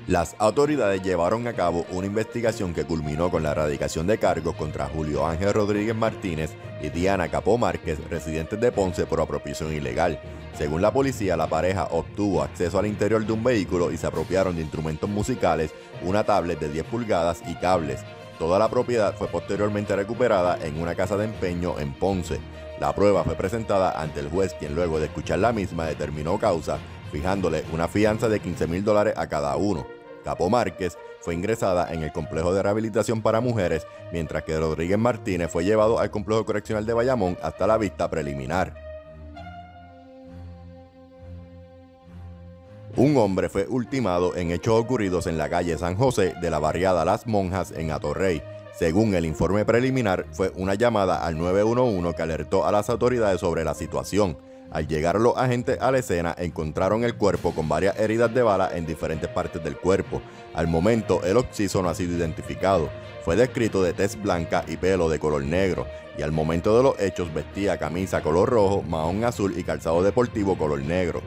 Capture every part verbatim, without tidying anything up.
Las autoridades llevaron a cabo una investigación que culminó con la erradicación de cargos contra Julio Ángel Rodríguez Martínez y Diana Capó Márquez, residentes de Ponce, por apropiación ilegal. Según la policía, la pareja obtuvo acceso al interior de un vehículo y se apropiaron de instrumentos musicales, una tablet de diez pulgadas y cables. Toda la propiedad fue posteriormente recuperada en una casa de empeño en Ponce. La prueba fue presentada ante el juez, quien luego de escuchar la misma determinó causa, fijándole una fianza de quince mil dólares a cada uno. Capó Márquez fue ingresada en el complejo de rehabilitación para mujeres, mientras que Rodríguez Martínez fue llevado al complejo correccional de Bayamón hasta la vista preliminar. Un hombre fue ultimado en hechos ocurridos en la calle San José de la barriada Las Monjas en Atorrey. Según el informe preliminar, fue una llamada al nueve uno uno que alertó a las autoridades sobre la situación. Al llegar los agentes a la escena, encontraron el cuerpo con varias heridas de bala en diferentes partes del cuerpo. Al momento, el occiso no ha sido identificado. Fue descrito de tez blanca y pelo de color negro, y al momento de los hechos vestía camisa color rojo, mahón azul y calzado deportivo color negro.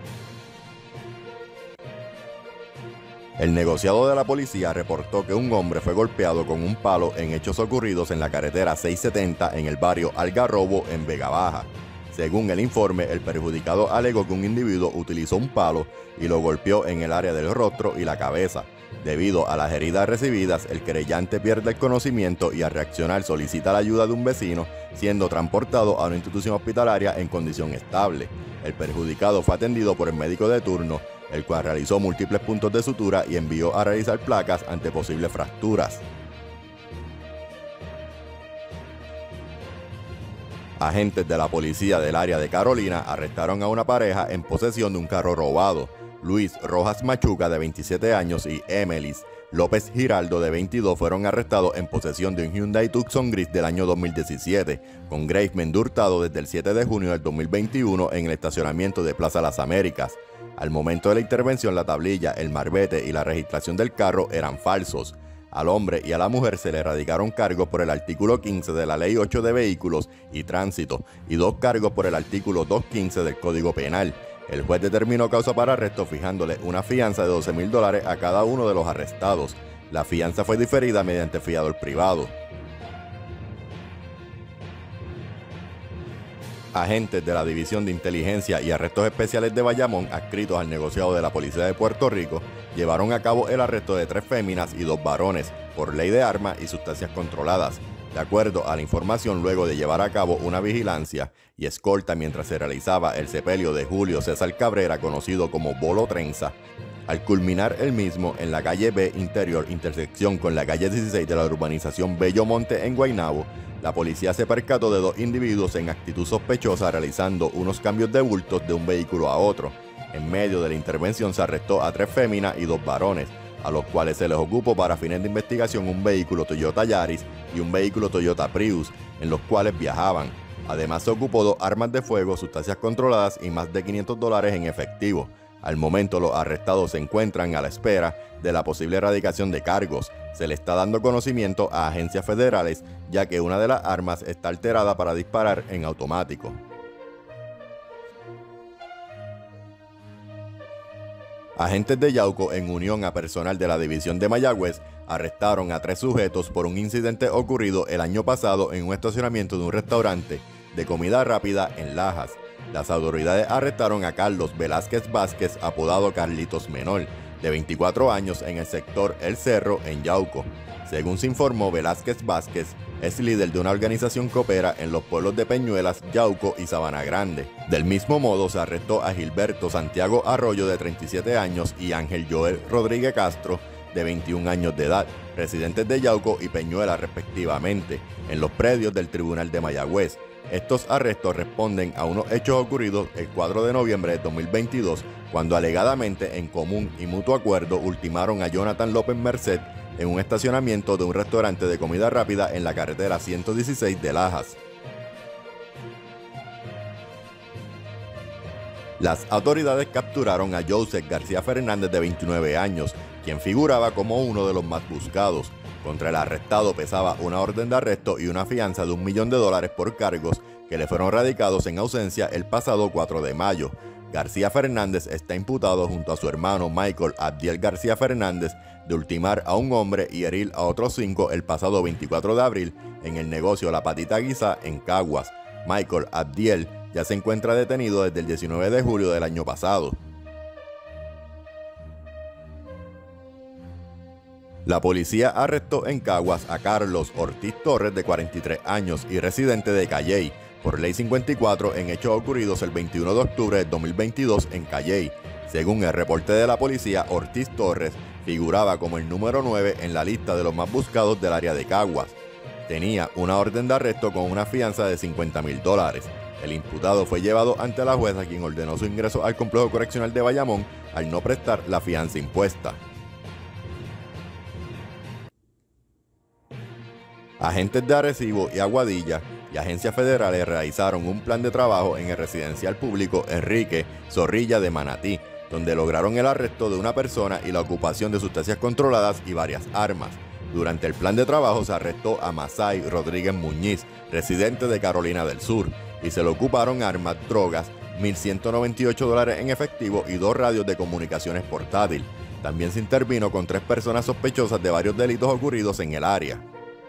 El negociado de la policía reportó que un hombre fue golpeado con un palo en hechos ocurridos en la carretera seiscientos setenta en el barrio Algarrobo en Vega Baja. Según el informe, el perjudicado alegó que un individuo utilizó un palo y lo golpeó en el área del rostro y la cabeza. Debido a las heridas recibidas, el querellante pierde el conocimiento y al reaccionar solicita la ayuda de un vecino, siendo transportado a una institución hospitalaria en condición estable. El perjudicado fue atendido por el médico de turno, el cual realizó múltiples puntos de sutura y envió a realizar placas ante posibles fracturas. Agentes de la policía del área de Carolina arrestaron a una pareja en posesión de un carro robado. Luis Rojas Machuca, de veintisiete años, y Emelis López Giraldo, de veintidós, fueron arrestados en posesión de un Hyundai Tucson gris del año dos mil diecisiete, con Grace Mendurtado desde el siete de junio del dos mil veintiuno en el estacionamiento de Plaza Las Américas. Al momento de la intervención, la tablilla, el marbete y la registración del carro eran falsos. Al hombre y a la mujer se le erradicaron cargos por el artículo quince de la Ley ocho de Vehículos y Tránsito y dos cargos por el artículo doscientos quince del Código Penal. El juez determinó causa para arresto fijándole una fianza de doce mil dólares a cada uno de los arrestados. La fianza fue diferida mediante fiador privado. Agentes de la División de Inteligencia y Arrestos Especiales de Bayamón, adscritos al negociado de la Policía de Puerto Rico, llevaron a cabo el arresto de tres féminas y dos varones por ley de armas y sustancias controladas. De acuerdo a la información, luego de llevar a cabo una vigilancia y escolta mientras se realizaba el sepelio de Julio César Cabrera, conocido como Bolo Trenza, al culminar el mismo en la calle B interior, intersección con la calle dieciséis de la urbanización Bello Monte en Guaynabo, la policía se percató de dos individuos en actitud sospechosa realizando unos cambios de bultos de un vehículo a otro. En medio de la intervención se arrestó a tres féminas y dos varones, a los cuales se les ocupó para fines de investigación un vehículo Toyota Yaris y un vehículo Toyota Prius, en los cuales viajaban. Además se ocupó dos armas de fuego, sustancias controladas y más de quinientos dólares en efectivo. Al momento, los arrestados se encuentran a la espera de la posible erradicación de cargos. Se le está dando conocimiento a agencias federales, ya que una de las armas está alterada para disparar en automático. Agentes de Yauco, en unión a personal de la División de Mayagüez, arrestaron a tres sujetos por un incidente ocurrido el año pasado en un estacionamiento de un restaurante de comida rápida en Lajas. Las autoridades arrestaron a Carlos Velázquez Vázquez, apodado Carlitos Menor, de veinticuatro años, en el sector El Cerro, en Yauco. Según se informó, Velázquez Vázquez es líder de una organización que opera en los pueblos de Peñuelas, Yauco y Sabana Grande. Del mismo modo, se arrestó a Gilberto Santiago Arroyo, de treinta y siete años, y Ángel Joel Rodríguez Castro, de veintiún años de edad, residentes de Yauco y Peñuelas respectivamente, en los predios del Tribunal de Mayagüez. Estos arrestos responden a unos hechos ocurridos el cuatro de noviembre de dos mil veintidós, cuando alegadamente en común y mutuo acuerdo ultimaron a Jonathan López Merced en un estacionamiento de un restaurante de comida rápida en la carretera ciento dieciséis de Lajas. Las autoridades capturaron a Joseph García Fernández, de veintinueve años, quien figuraba como uno de los más buscados. Contra el arrestado pesaba una orden de arresto y una fianza de un millón de dólares por cargos que le fueron radicados en ausencia el pasado cuatro de mayo. García Fernández está imputado junto a su hermano Michael Abdiel García Fernández de ultimar a un hombre y herir a otros cinco el pasado veinticuatro de abril en el negocio La Patita Guisá en Caguas. Michael Abdiel ya se encuentra detenido desde el diecinueve de julio del año pasado. La policía arrestó en Caguas a Carlos Ortiz Torres, de cuarenta y tres años y residente de Calley, por ley cincuenta y cuatro en hechos ocurridos el veintiuno de octubre de dos mil veintidós en Calley. Según el reporte de la policía, Ortiz Torres figuraba como el número nueve en la lista de los más buscados del área de Caguas. Tenía una orden de arresto con una fianza de cincuenta mil dólares. El imputado fue llevado ante la jueza, quien ordenó su ingreso al complejo correccional de Bayamón al no prestar la fianza impuesta. Agentes de Arecibo y Aguadilla y agencias federales realizaron un plan de trabajo en el residencial público Enrique Zorrilla de Manatí, donde lograron el arresto de una persona y la ocupación de sustancias controladas y varias armas. Durante el plan de trabajo se arrestó a Masai Rodríguez Muñiz, residente de Carolina del Sur, y se le ocuparon armas, drogas, mil ciento noventa y ocho dólares en efectivo y dos radios de comunicaciones portátil. También se intervino con tres personas sospechosas de varios delitos ocurridos en el área.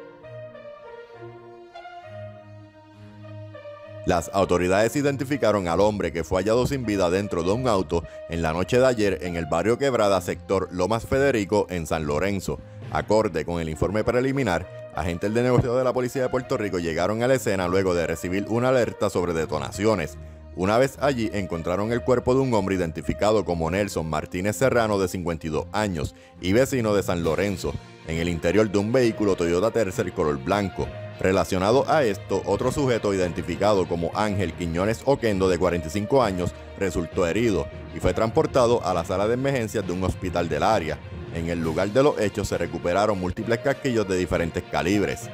Las autoridades identificaron al hombre que fue hallado sin vida dentro de un auto en la noche de ayer en el barrio Quebrada, sector Lomas Federico, en San Lorenzo. Acorde con el informe preliminar, agentes del negociado de la Policía de Puerto Rico llegaron a la escena luego de recibir una alerta sobre detonaciones. Una vez allí, encontraron el cuerpo de un hombre identificado como Nelson Martínez Serrano, de cincuenta y dos años y vecino de San Lorenzo, en el interior de un vehículo Toyota Tercel color blanco. Relacionado a esto, otro sujeto identificado como Ángel Quiñones Oquendo, de cuarenta y cinco años, resultó herido y fue transportado a la sala de emergencias de un hospital del área. En el lugar de los hechos se recuperaron múltiples casquillos de diferentes calibres.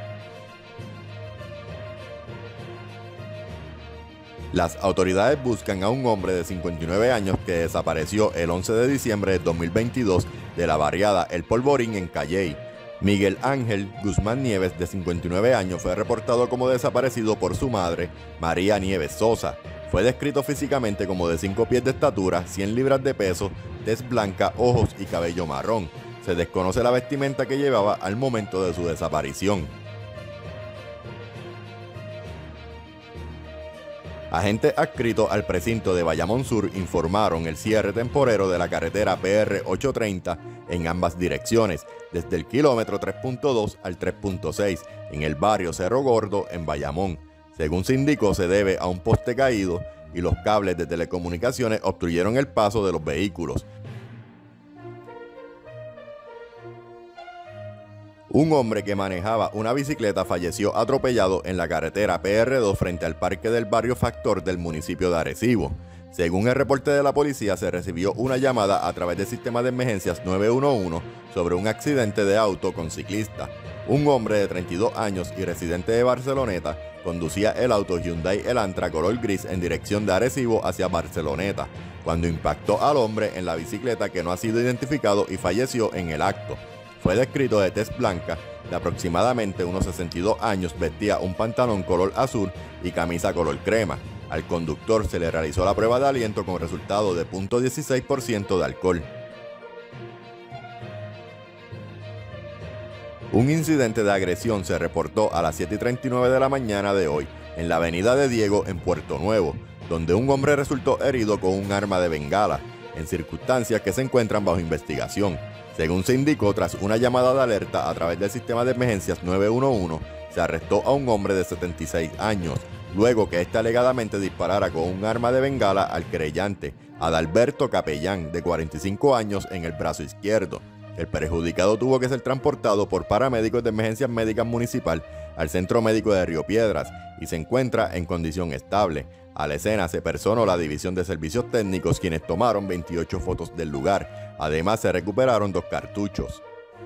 Las autoridades buscan a un hombre de cincuenta y nueve años que desapareció el once de diciembre de dos mil veintidós de la barriada El Polvorín en Calley. Miguel Ángel Guzmán Nieves, de cincuenta y nueve años, fue reportado como desaparecido por su madre, María Nieves Sosa. Fue descrito físicamente como de cinco pies de estatura, cien libras de peso, tez blanca, ojos y cabello marrón. Se desconoce la vestimenta que llevaba al momento de su desaparición. Agentes adscritos al precinto de Bayamón Sur informaron el cierre temporero de la carretera P R ochocientos treinta en ambas direcciones, desde el kilómetro tres punto dos al tres punto seis, en el barrio Cerro Gordo, en Bayamón. Según se indicó, se debe a un poste caído y los cables de telecomunicaciones obstruyeron el paso de los vehículos. Un hombre que manejaba una bicicleta falleció atropellado en la carretera P R dos frente al parque del barrio Factor del municipio de Arecibo. Según el reporte de la policía, se recibió una llamada a través del sistema de emergencias nueve uno uno sobre un accidente de auto con ciclista. Un hombre de treinta y dos años y residente de Barceloneta conducía el auto Hyundai Elantra color gris en dirección de Arecibo hacia Barceloneta, cuando impactó al hombre en la bicicleta, que no ha sido identificado y falleció en el acto. Fue descrito de tez blanca, de aproximadamente unos sesenta y dos años, vestía un pantalón color azul y camisa color crema. Al conductor se le realizó la prueba de aliento con resultado de punto dieciséis por ciento de alcohol. Un incidente de agresión se reportó a las siete y treinta y nueve de la mañana de hoy en la avenida de Diego, en Puerto Nuevo, donde un hombre resultó herido con un arma de bengala, en circunstancias que se encuentran bajo investigación. Según se indicó, tras una llamada de alerta a través del sistema de emergencias nueve uno uno, se arrestó a un hombre de setenta y seis años, luego que éste alegadamente disparara con un arma de bengala al querellante, Adalberto Capellán, de cuarenta y cinco años, en el brazo izquierdo. El perjudicado tuvo que ser transportado por paramédicos de emergencias médicas municipal al Centro Médico de Río Piedras y se encuentra en condición estable. A la escena se personó la División de Servicios Técnicos, quienes tomaron veintiocho fotos del lugar. Además, se recuperaron dos cartuchos.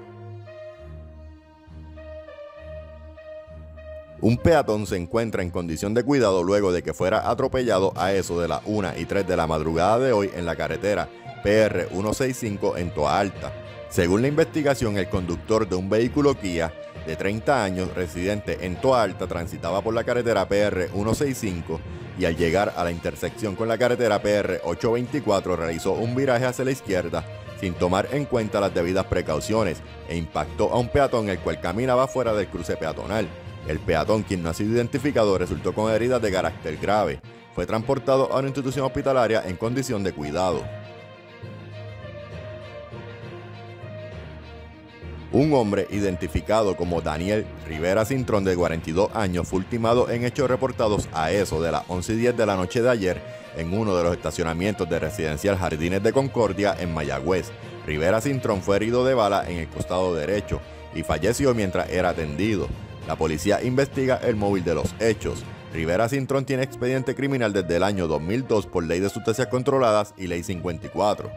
Un peatón se encuentra en condición de cuidado luego de que fuera atropellado a eso de las una y tres de la madrugada de hoy en la carretera P R ciento sesenta y cinco en Toa Alta. Según la investigación, el conductor de un vehículo Kia de treinta años, residente en Toa Alta, transitaba por la carretera P R ciento sesenta y cinco y al llegar a la intersección con la carretera P R ochocientos veinticuatro realizó un viraje hacia la izquierda sin tomar en cuenta las debidas precauciones e impactó a un peatón el cual caminaba fuera del cruce peatonal. El peatón, quien no ha sido identificado, resultó con heridas de carácter grave. Fue transportado a una institución hospitalaria en condición de cuidado. Un hombre identificado como Daniel Rivera Cintrón, de cuarenta y dos años, fue ultimado en hechos reportados a eso de las once y diez de la noche de ayer en uno de los estacionamientos de Residencial Jardines de Concordia en Mayagüez. Rivera Cintrón fue herido de bala en el costado derecho y falleció mientras era atendido. La policía investiga el móvil de los hechos. Rivera Cintrón tiene expediente criminal desde el año dos mil dos por Ley de Sustancias Controladas y Ley cincuenta y cuatro.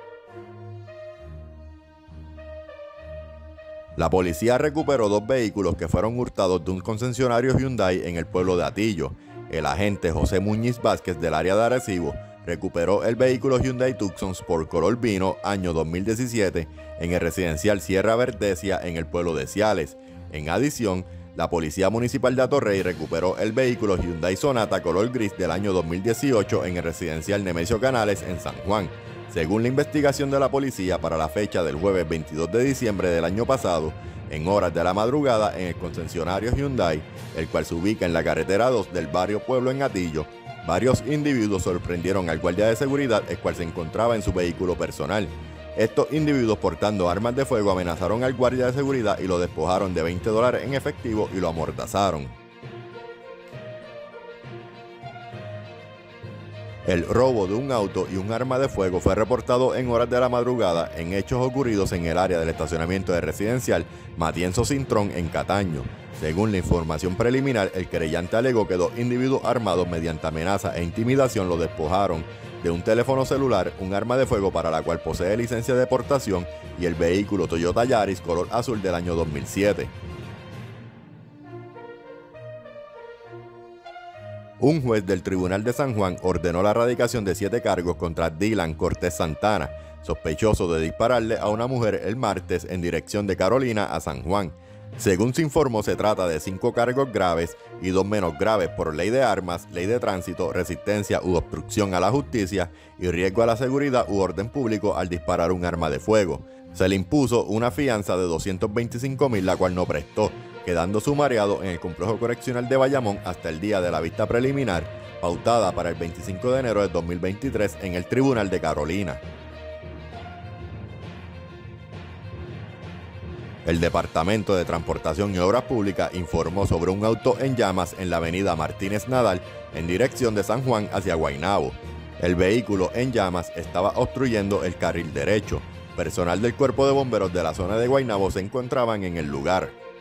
La policía recuperó dos vehículos que fueron hurtados de un concesionario Hyundai en el pueblo de Atillo. El agente José Muñiz Vázquez, del área de Arecibo, recuperó el vehículo Hyundai Tucson Sport color vino año dos mil diecisiete en el residencial Sierra Verdesia en el pueblo de Ciales. En adición, la Policía Municipal de Atorrey recuperó el vehículo Hyundai Sonata color gris del año dos mil dieciocho en el residencial Nemesio Canales en San Juan. Según la investigación de la policía, para la fecha del jueves veintidós de diciembre del año pasado, en horas de la madrugada en el concesionario Hyundai, el cual se ubica en la carretera dos del barrio Pueblo en Atillo, varios individuos sorprendieron al guardia de seguridad, el cual se encontraba en su vehículo personal. Estos individuos portando armas de fuego amenazaron al guardia de seguridad y lo despojaron de veinte dólares en efectivo y lo amordazaron. El robo de un auto y un arma de fuego fue reportado en horas de la madrugada en hechos ocurridos en el área del estacionamiento de residencial Matienzo Cintrón en Cataño. Según la información preliminar, el querellante alegó que dos individuos armados mediante amenaza e intimidación lo despojaron de un teléfono celular, un arma de fuego para la cual posee licencia de portación y el vehículo Toyota Yaris color azul del año dos mil siete. Un juez del Tribunal de San Juan ordenó la erradicación de siete cargos contra Dylan Cortés Santana, sospechoso de dispararle a una mujer el martes en dirección de Carolina a San Juan. Según se informó, se trata de cinco cargos graves y dos menos graves por ley de armas, ley de tránsito, resistencia u obstrucción a la justicia y riesgo a la seguridad u orden público al disparar un arma de fuego. Se le impuso una fianza de doscientos veinticinco mil, la cual no prestó, quedando sumariado en el complejo correccional de Bayamón hasta el día de la vista preliminar, pautada para el veinticinco de enero de dos mil veintitrés en el Tribunal de Carolina. El Departamento de Transportación y Obras Públicas informó sobre un auto en llamas en la avenida Martínez Nadal en dirección de San Juan hacia Guaynabo. El vehículo en llamas estaba obstruyendo el carril derecho. Personal del Cuerpo de Bomberos de la zona de Guaynabo se encontraban en el lugar.